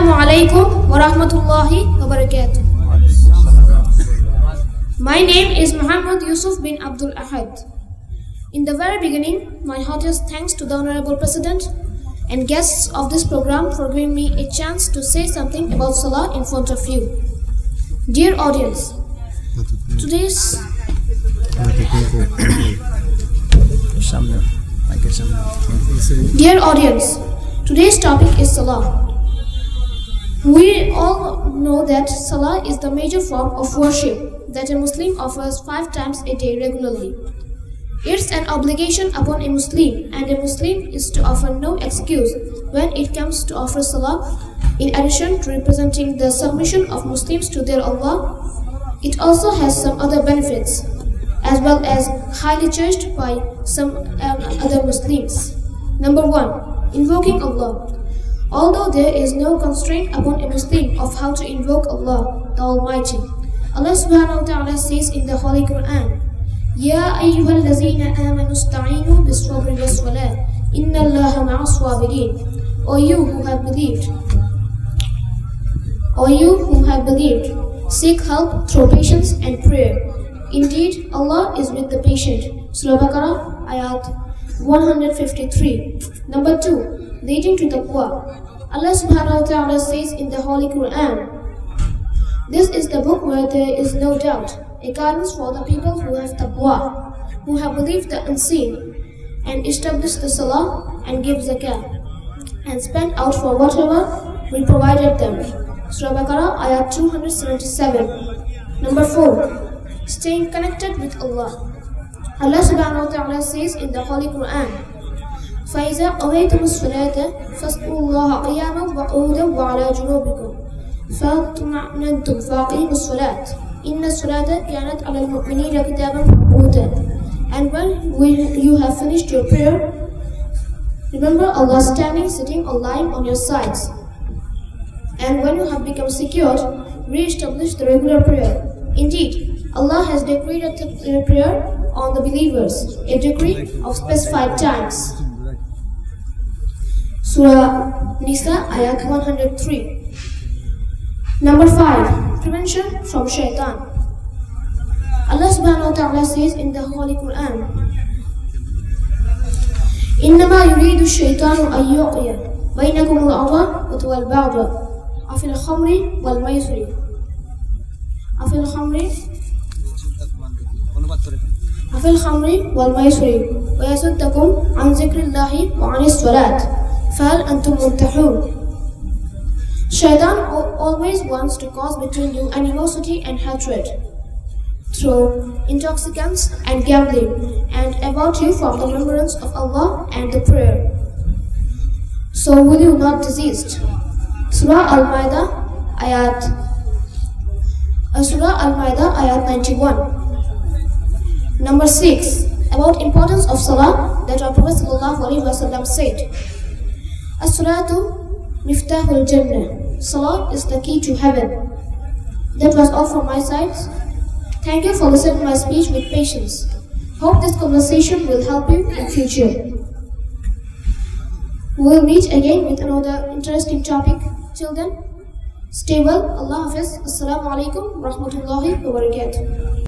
Assalamu alaikum wa rahmatullahi wa barakatuh. My name is Muhammad Yusuf bin Abdul Ahad. In the very beginning, my heartiest thanks to the Honorable President and guests of this program for giving me a chance to say something about Salah in front of you. Dear audience, today's topic is Salah. We all know that Salah is the major form of worship that a Muslim offers 5 times a day regularly. It's an obligation upon a Muslim, and a Muslim is to offer no excuse when it comes to offer Salah. In addition to representing the submission of Muslims to their Allah, it also has some other benefits, as well as highly cherished by some other Muslims. Number 1. Invoking Allah. Although there is no constraint upon a Muslim of how to invoke Allah, the Almighty, Allah subhanahu wa ta'ala says in the Holy Quran, Ya ayyuhallazina amanu ista'inu bis-sabri was-salah, inna Allaha ma'as-sabirin. O you who have believed, seek help through patience and prayer. Indeed, Allah is with the patient. Surah Baqarah, ayat 153. Number 2. Leading to taqwa. Allah subhanahu wa ta'ala says in the Holy Quran, this is the book where there is no doubt, a guidance for the people who have taqwa, who have believed the unseen, and established the salah, and give zakah, and spent out for whatever we provided them. Surah Baqarah, ayat 277. Number 4. Staying connected with Allah. Allah subhanahu wa ta'ala says in the Holy Quran, فَإِذَا قَضَيْتُمُ الصَّلَاةَ فَاذْكُرُوا اللَّهَ قِيَامًا وَقُعُودًا وَعَلَى جُنُوبِكُمْ فَاطْمَأْنَنْتُمْ فَأَقِيمُوا الصَّلَاةَ إِنَّ الصَّلَاةَ كَانَتْ عَلَى الْمُؤْمِنِينَ كِتَابًا مَوْقُوتًا. And when you have finished your prayer, remember Allah standing, sitting, or lying on your sides. And when you have become secured, re-establish the regular prayer. Indeed, Allah has decreed a prayer on the believers, a decree of specified times. Surah Nisa, ayat 103. Number 5. Prevention from shaitan. Allah subhanahu wa ta'ala says in the Holy Quran, إِنَّمَا يُرِيدُ الشَّيْطَانُ أَن يُوقِعَ بَيْنَكُمُ الْعَدَاوَةَ وَالْبَغْضَاءَ فِي الْخَمْرِ وَالْمَيْسِرِ وَيَصُدَّكُمْ عَنْ ذِكْرِ اللَّهِ وَعَنِ الصَّلَاةِ فَهَلْ أَنْتُمْ مُنْتَهُونَ. Shaitan always wants to cause between you animosity and hatred through intoxicants and gambling, and avert you from the remembrance of Allah and the prayer. So will you not desist? Surah Al-Ma'idah, ayat 91. Number 6. About importance of Salah, that our Prophet ﷺ said, As-salatu miftahul jannah. Salah is the key to heaven. That was all from my side. Thank you for listening to my speech with patience. Hope this conversation will help you in future. We will meet again with another interesting topic. Till then, stay well. Allah Hafiz. Assalamu alaikum wa rahmatullahi wa barakatuh.